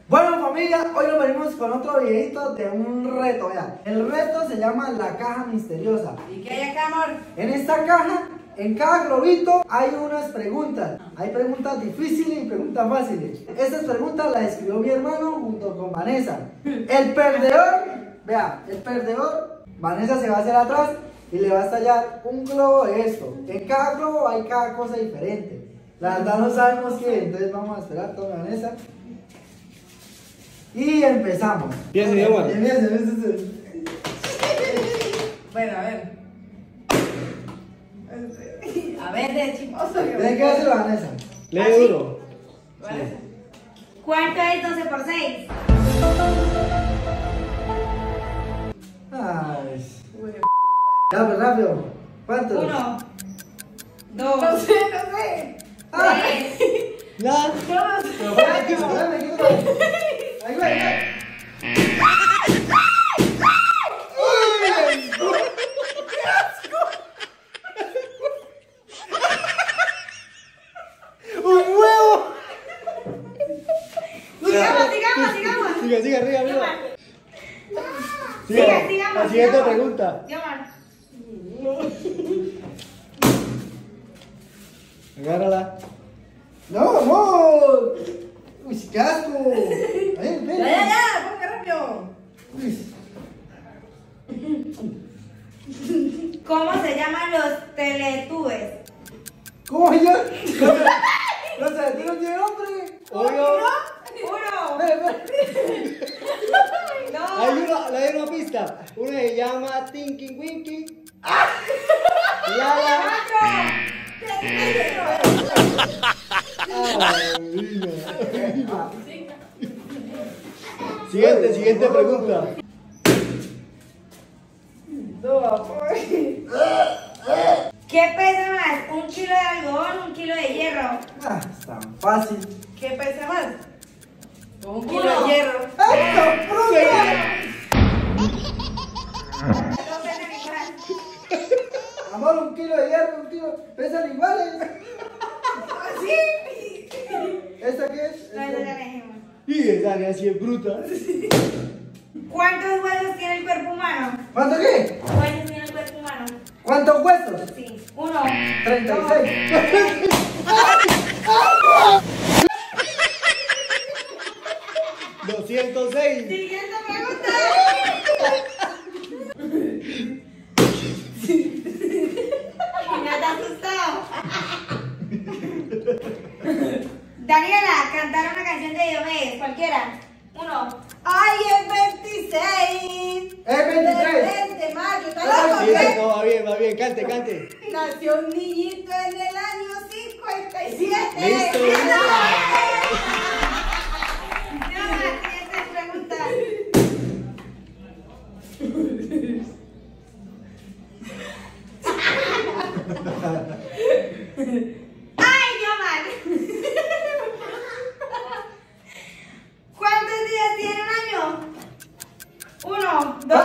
Bueno familia, hoy nos venimos con otro videito de un reto, vean. El reto se llama la caja misteriosa. ¿Y qué hay acá, amor? En esta caja, en cada globito hay unas preguntas. Hay preguntas difíciles y preguntas fáciles. Estas preguntas las escribió mi hermano junto con Vanessa. El perdedor, vea, el perdedor, Vanessa se va a hacer atrás y le va a estallar un globo de esto. En cada globo hay cada cosa diferente. La verdad no sabemos qué, entonces vamos a esperar toda Vanessa. Y empezamos. Empieza, Omar. Bueno, a ver. A ver, de chismoso. ¿Tiene que hacer Vanessa? Lee ¿Ah, sí? duro. ¿Vale? ¿Cuánto es 12 por 6? Ay. Ya, pues rápido. ¿Cuántos? 1, 2, No sé. Ah. 3. Ya. Pero bueno, quítame. Ahí va, ahí va. ¡Un huevo! Sigamos. Siga, arriba. Sigamos. La siguiente pregunta. Yomar. Agárrala. ¡No, amor! ¡Uy, qué asco! Ven, ven. Ya, ponga rápido. Uy. ¿Cómo se llaman los teletubes? ¿Cómo yo? No sé, ¿tú no tienes nombre? Obvio. 1, Ven. 2, Le hay una pista. Una se llama Tinky Winky. Lala. 4. Siguiente pregunta. No, amor. ¿Qué pesa más? ¿1 kilo de algodón o 1 kilo de hierro? Ah, es tan fácil. ¿Qué pesa más? 1 kilo Uno. de hierro. ¡Esta fruta! No pesan igual. Amor, 1 kilo de hierro, 1 kilo. Pesan iguales. Sí. ¿Esta qué es? No, eso ya lo dijimos. Y esa que así es bruta. ¿Cuántos huesos tiene el cuerpo humano? ¿Cuánto qué? ¿Cuántos tiene el cuerpo humano? ¿Cuántos huesos? Sí. 1, 36. $206. Siguiente pregunta. ¿No te has asustado? Daniela, cantar una canción de Diomedes, cualquiera. 1. ¡Ay, es 26! Es 23. El de mayo. ¿Está Ah, loco, Sí, qué? no, va bien, cante. Nació un niñito en el año 57. Listo. Siguiente pregunta. ¡Ay, Yomar! ¿Cuántos días tiene un año? 1, 2.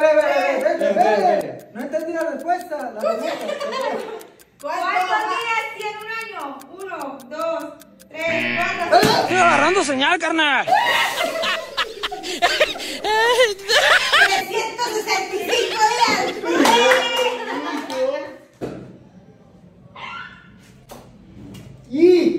No entendí la respuesta. La pregunta. ¿Cuántos días tiene un año? 1, 2, 3, 4. Estoy agarrando señal, carnal. 365 días. Y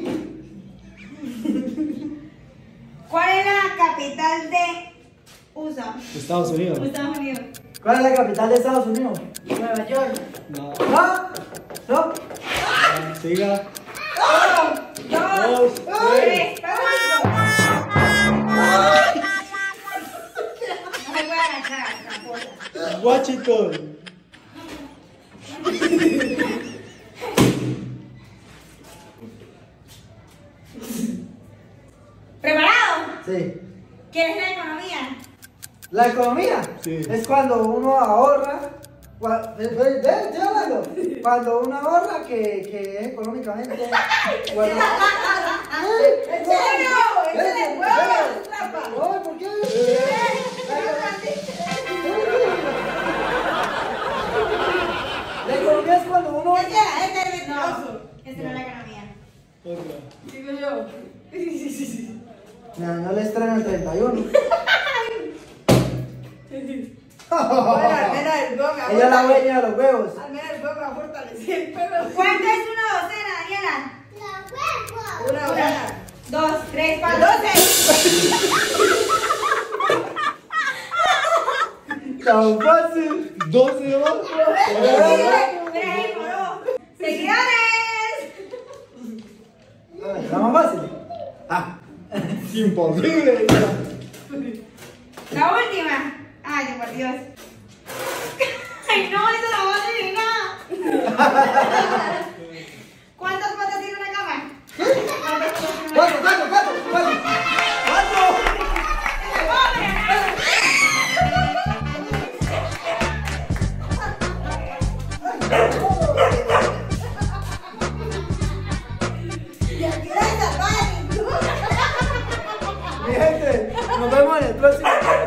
¿Cuál es la capital de USA? Estados Unidos. Estados Unidos. ¿cuál es la capital de Estados Unidos? Nueva York. No. ¿No? ¿No? Siga. 1, 2, 3, 4. No me voy a agachar, tramposa. Washington. ¿Preparado? Sí. ¿Qué es la economía? La economía Sí. es cuando uno ahorra. Estoy hablando. Cuando uno ahorra que es económicamente. Bueno. ¿En serio? ¡Ese es el huevo, es trampa! Ay, ¿por qué? La economía es cuando uno. Ese es el No, mentiroso. esa no es la economía. Otra. Digo yo. No, no le extraño el 31. Bueno, al menos el gol me ha Ella es la fortalecido. dueña de los huevos. Al menos el gol me ha fortalecido el pelo. ¿Cuánto es una docena, Daniela? Una buena. 2, 3, 4, 12. Tan fácil. 12 nomás. Seguidores. La más fácil. Ah. Imposible. La última. Ay, por Dios. Ay, no, eso no va a adivinar. ¿Cuántas patas tiene una cama? ¿Cuántas patas tiene una Cuatro, cama? cuatro, cuatro, cuatro. ¡Cuatro! Mi gente, nos vemos en el próximo.